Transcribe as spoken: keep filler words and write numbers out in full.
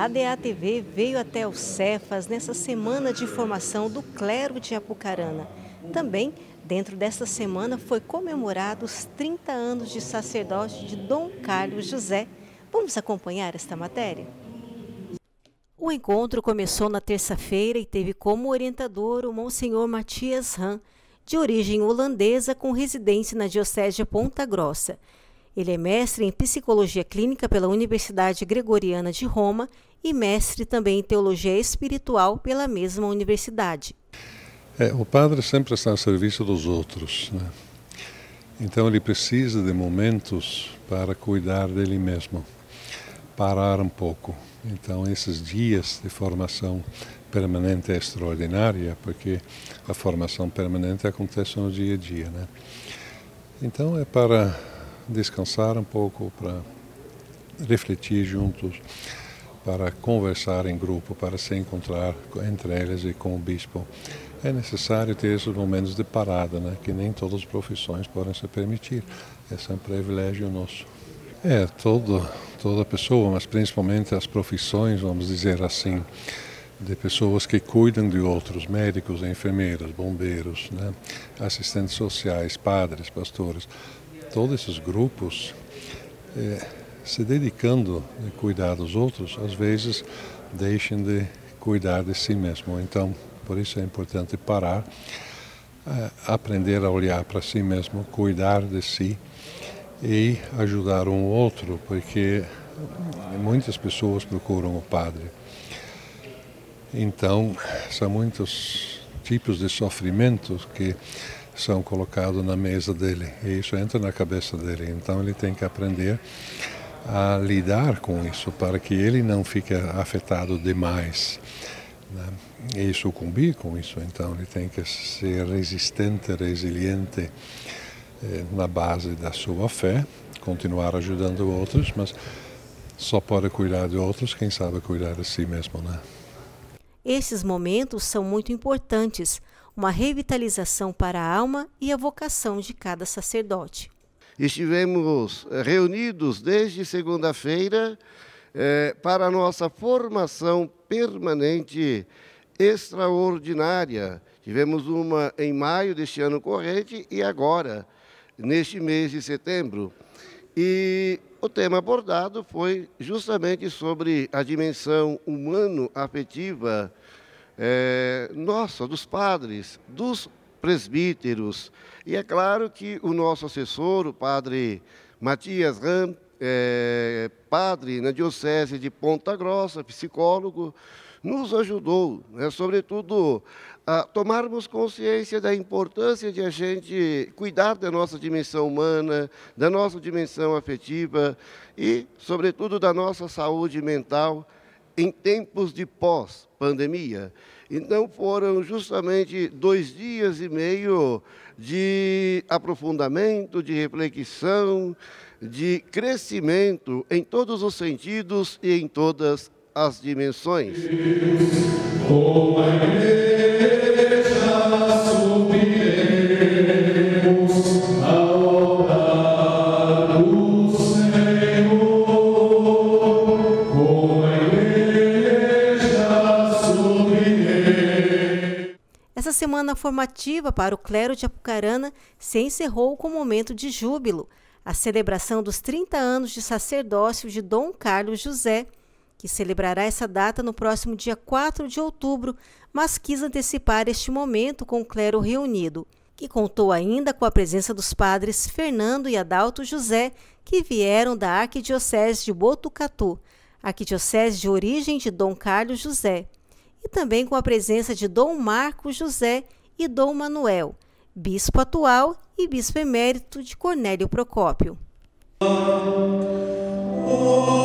A D A T V veio até o Cefas nessa semana de formação do clero de Apucarana. Também, dentro desta semana, foi comemorado os trinta anos de sacerdócio de Dom Carlos José. Vamos acompanhar esta matéria? O encontro começou na terça-feira e teve como orientador o Monsenhor Matias Ram, de origem holandesa com residência na Diocese de Ponta Grossa. Ele é mestre em Psicologia Clínica pela Universidade Gregoriana de Roma e mestre também em Teologia Espiritual pela mesma universidade. É, o padre sempre está ao serviço dos outros, né? Então ele precisa de momentos para cuidar dele mesmo, parar um pouco. Então esses dias de formação permanente é extraordinária, porque a formação permanente acontece no dia a dia, né? Então é para descansar um pouco, para refletir juntos, para conversar em grupo, para se encontrar entre eles e com o bispo. É necessário ter esses momentos de parada, né? Que nem todas as profissões podem se permitir. Esse é um privilégio nosso. É, todo, toda pessoa, mas principalmente as profissões, vamos dizer assim, de pessoas que cuidam de outros, médicos, enfermeiras, bombeiros, né? Assistentes sociais, padres, pastores. Todos esses grupos, é, se dedicando a cuidar dos outros, às vezes deixam de cuidar de si mesmo. Então, por isso é importante parar, é, aprender a olhar para si mesmo, cuidar de si e ajudar um outro, porque muitas pessoas procuram o padre. Então, são muitos tipos de sofrimentos que são colocados na mesa dele, e isso entra na cabeça dele. Então, ele tem que aprender a lidar com isso, para que ele não fique afetado demais, né? E sucumbir com isso. Então, ele tem que ser resistente, resiliente, eh, na base da sua fé, continuar ajudando outros, mas só pode cuidar de outros quem sabe cuidar de si mesmo, né? Esses momentos são muito importantes, uma revitalização para a alma e a vocação de cada sacerdote. Estivemos reunidos desde segunda-feira eh, para a nossa formação permanente extraordinária. Tivemos uma em maio deste ano corrente e agora, neste mês de setembro. E o tema abordado foi justamente sobre a dimensão humano-afetiva é, nossa, dos padres, dos presbíteros. E é claro que o nosso assessor, o padre Matias Ram, é, padre na Diocese de Ponta Grossa, psicólogo, nos ajudou, né, sobretudo, a tomarmos consciência da importância de a gente cuidar da nossa dimensão humana, da nossa dimensão afetiva e, sobretudo, da nossa saúde mental em tempos de pós-pandemia. Então, foram justamente dois dias e meio de aprofundamento, de reflexão, de crescimento em todos os sentidos e em todas as dimensões. Com a igreja subiremos ao altar do Senhor. Com a igreja subiremos. Essa semana formativa para o clero de Apucarana se encerrou com um momento de júbilo, a celebração dos trinta anos de sacerdócio de Dom Carlos José, que celebrará essa data no próximo dia quatro de outubro, mas quis antecipar este momento com o clero reunido, que contou ainda com a presença dos padres Fernando e Adalto José, que vieram da Arquidiocese de Botucatu, arquidiocese de origem de Dom Carlos José, e também com a presença de Dom Marcos José e Dom Manuel, bispo atual e bispo emérito de Cornélio Procópio. Oh, oh.